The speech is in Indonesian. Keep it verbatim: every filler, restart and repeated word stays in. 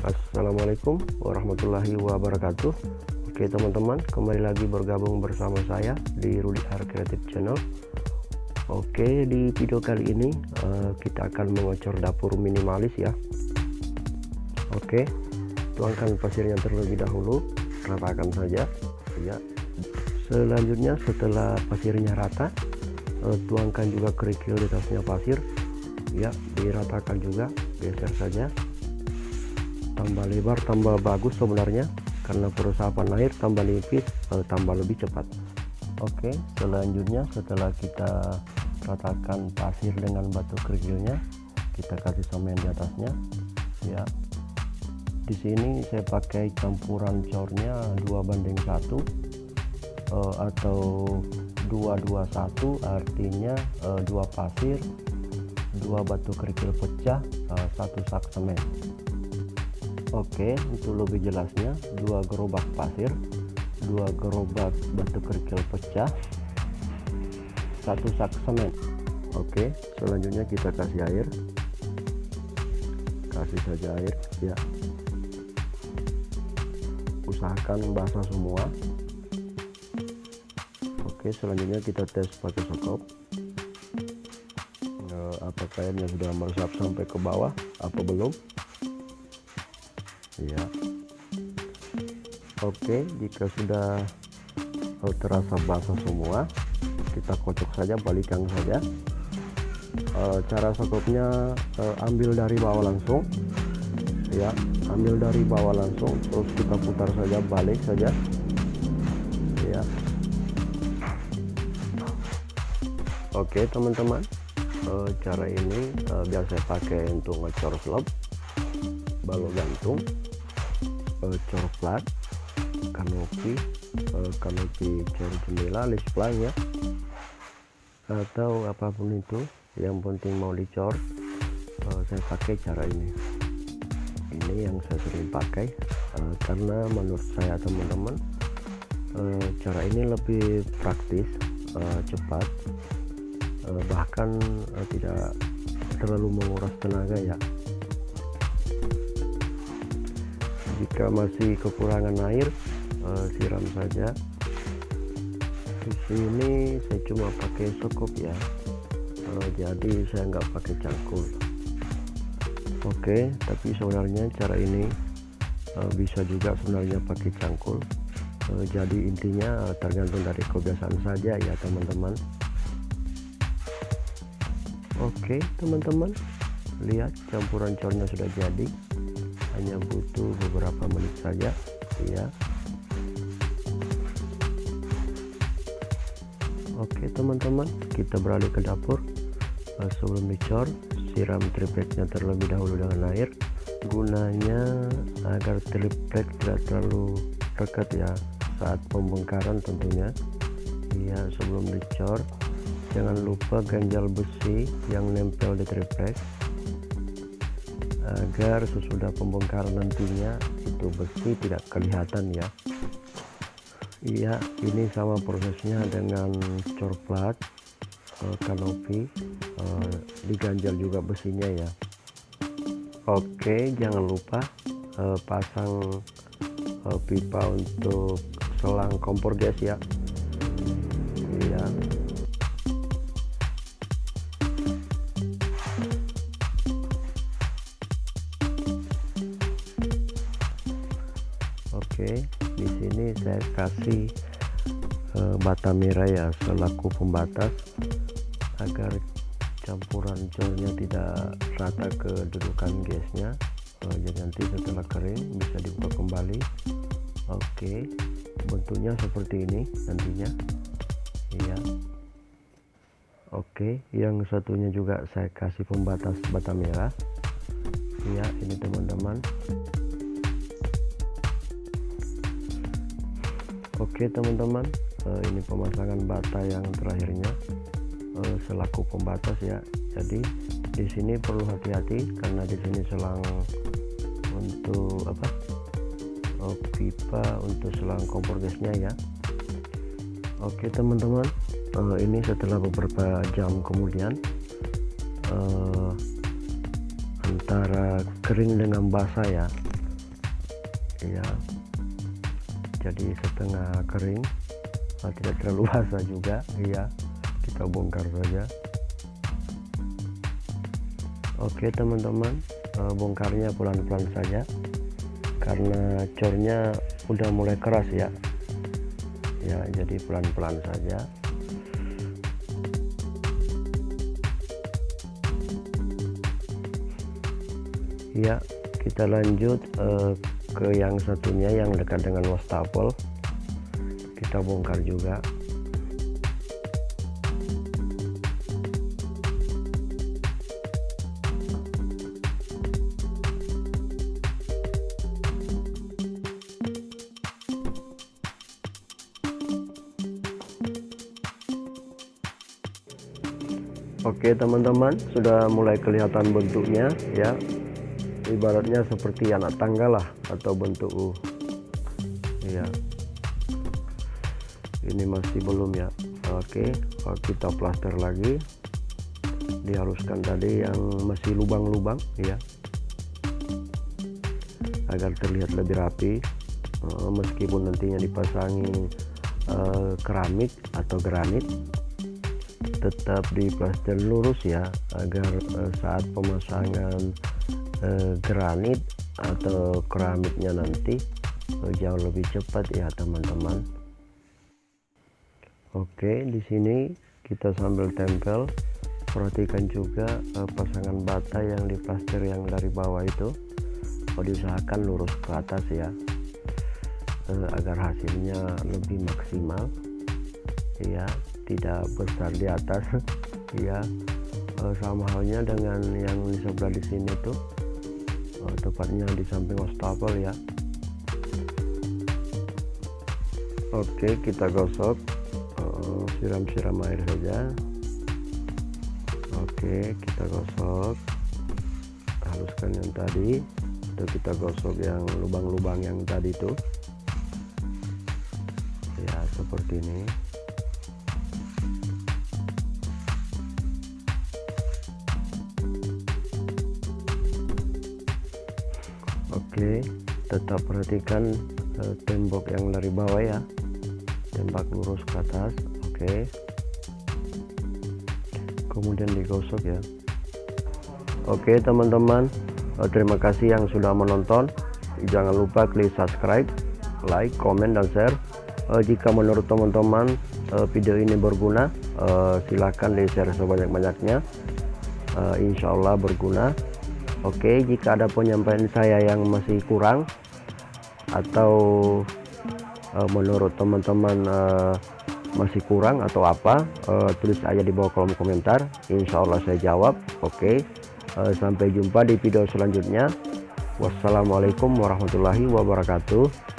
Assalamualaikum warahmatullahi wabarakatuh. Oke teman-teman, kembali lagi bergabung bersama saya di Rudy Art Creative Channel. Oke, di video kali ini uh, kita akan mengocor dapur minimalis ya. Oke, tuangkan pasirnya terlebih dahulu, ratakan saja ya. Selanjutnya setelah pasirnya rata, uh, tuangkan juga kerikil di atasnya pasir ya, diratakan juga, geser saja. Tambah lebar tambah bagus sebenarnya, karena peresapan air tambah nipis eh, tambah lebih cepat. Oke, selanjutnya setelah kita ratakan pasir dengan batu kerikilnya, kita kasih semen di atasnya ya. Di sini saya pakai campuran cornya dua banding satu eh, atau dua dua satu, artinya eh, dua pasir, dua batu kerikil pecah, eh, satu sak semen. Oke, untuk lebih jelasnya, dua gerobak pasir, dua gerobak batu kerikil pecah, satu sak semen. Oke, selanjutnya kita kasih air, kasih saja air ya. Usahakan basah semua. Oke, selanjutnya kita tes pakai sekop. Nah, apakah airnya sudah meresap sampai ke bawah? Apa belum? Ya, oke, jika sudah oh, terasa basah semua, kita kocok saja, balikkan saja. E, cara sekopnya e, ambil dari bawah langsung ya, ambil dari bawah langsung, terus kita putar saja, balik saja ya. Oke teman-teman, e, cara ini e, biasa saya pakai untuk ngecor slab, balok gantung, Uh, cor plat, kanopi, uh, kanopi cor jendela, list plan ya, atau apapun itu yang penting mau dicor, uh, saya pakai cara ini. Ini yang saya sering pakai uh, karena menurut saya teman-teman, uh, cara ini lebih praktis, uh, cepat, uh, bahkan uh, tidak terlalu menguras tenaga ya. Jika masih kekurangan air, uh, siram saja. Di sini saya cuma pakai sekop ya, uh, jadi saya nggak pakai cangkul. Oke, tapi sebenarnya cara ini uh, bisa juga sebenarnya pakai cangkul. Uh, jadi intinya uh, tergantung dari kebiasaan saja ya teman-teman. Oke teman-teman, lihat campuran cornya sudah jadi. Hanya butuh beberapa menit saja ya. Oke teman-teman, kita beralih ke dapur. Sebelum dicor, siram tripleknya terlebih dahulu dengan air, gunanya agar triplek tidak terlalu dekat ya saat pembongkaran tentunya ya. Sebelum dicor, jangan lupa ganjal besi yang nempel di triplek, agar sesudah pembongkaran nantinya itu besi tidak kelihatan ya. Iya, ini sama prosesnya dengan cor plat, eh, kanopi, eh, diganjal juga besinya ya. Oke, jangan lupa eh, pasang eh, pipa untuk selang kompor gas ya. Iya. Oke, di sini saya kasih uh, bata merah ya selaku pembatas agar campuran cornya tidak rata kedudukan gasnya. Uh, jadi nanti setelah kering bisa dibuka kembali. Oke, bentuknya seperti ini nantinya. Iya. Oke, yang satunya juga saya kasih pembatas bata merah. Iya, ini teman-teman. Oke teman-teman, uh, ini pemasangan bata yang terakhirnya uh, selaku pembatas ya. Jadi di sini perlu hati-hati karena di sini selang untuk apa? Uh, pipa untuk selang kompor gasnya ya. Oke teman-teman, uh, ini setelah beberapa jam kemudian, uh, antara kering dengan basah ya, ya, jadi setengah kering, tidak terlalu basah juga ya. Kita bongkar saja. Oke teman-teman, bongkarnya pelan-pelan saja karena cornya udah mulai keras ya. Ya, jadi pelan-pelan saja. Ya, kita lanjut uh, ke yang satunya yang dekat dengan wastafel. Kita bongkar juga. Oke teman-teman, sudah mulai kelihatan bentuknya ya, ibaratnya seperti anak tangga lah atau bentuk U ya. Ini masih belum ya. Oke, kita plaster lagi, dihaluskan tadi yang masih lubang-lubang ya, agar terlihat lebih rapi. Meskipun nantinya dipasangi uh, keramik atau granit, tetap diplaster lurus ya, agar uh, saat pemasangan uh, granit atau keramiknya nanti uh, jauh lebih cepat ya teman-teman. Oke, di sini kita sambil tempel, perhatikan juga uh, pasangan bata yang diplaster yang dari bawah itu, oh, diusahakan lurus ke atas ya, uh, agar hasilnya lebih maksimal ya, tidak besar di atas ya. E, sama halnya dengan yang di sebelah di sini tuh, e, tepatnya di samping wastafel ya. Oke, kita gosok, siram-siram air saja. Oke, kita gosok, haluskan yang tadi, atau kita gosok yang lubang-lubang yang tadi tuh ya, seperti ini. Oke, tetap perhatikan uh, tembok yang dari bawah ya, tembak lurus ke atas. Oke, kemudian digosok ya. Oke teman-teman, uh, terima kasih yang sudah menonton. Jangan lupa klik subscribe, like, komen, dan share. uh, jika menurut teman-teman uh, video ini berguna, uh, silahkan di share sebanyak-banyaknya. uh, Insya Allah berguna. Oke, jika ada penyampaian saya yang masih kurang atau uh, menurut teman-teman uh, masih kurang atau apa, uh, tulis aja di bawah kolom komentar, insya Allah saya jawab. Oke, uh, sampai jumpa di video selanjutnya. Wassalamualaikum warahmatullahi wabarakatuh.